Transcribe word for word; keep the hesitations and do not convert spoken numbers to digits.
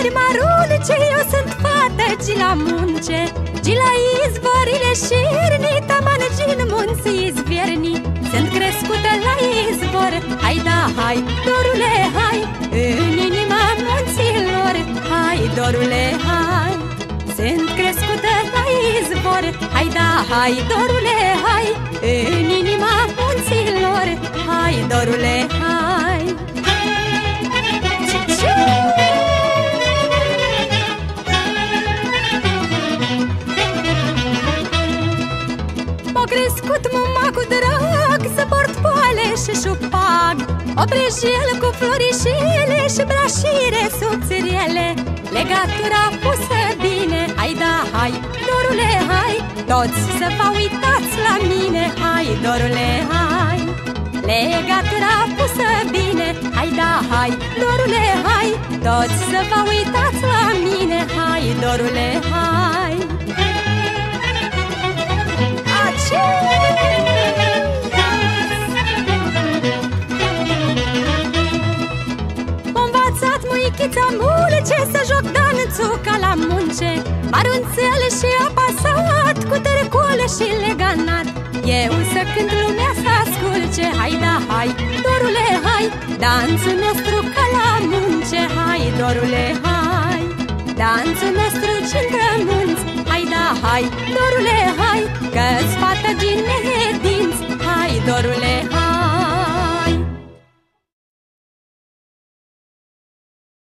flori marunice, eu sunt fată, gi la munce, gi la izvorile șirni, taman gi în munți izvierni. Sunt crescută la izvor, hai da, hai, dorule, hai, în inima munților, hai, dorule, hai. Sunt crescută la izvor, hai da, hai, dorule, hai, în inima munților, hai, dorule, hai. M-a crescut mama cu drag să port poale și șupag, o brejel cu florișele și brașire subțiriele. Legatura pusă bine, hai da, hai, dorule, hai, toți să vă uitați la mine, hai, dorule, hai. Legatura pusă bine, hai da, hai, dorule, hai, toți să vă uitați la mine, hai, dorule, hai. M-a învățat muichița mulce să joc danțul ca la munce, marunțele și apasat, cu târcule și leganat. Eu să cânt lumea să asculce, hai da, hai, dorule, hai, danțul nostru ca la munce, hai, dorule, hai. Danțul nostru ce-ntră munți, hai da, hai, dorule, hai, că-ți fată din nedinți, hai, dorule, hai.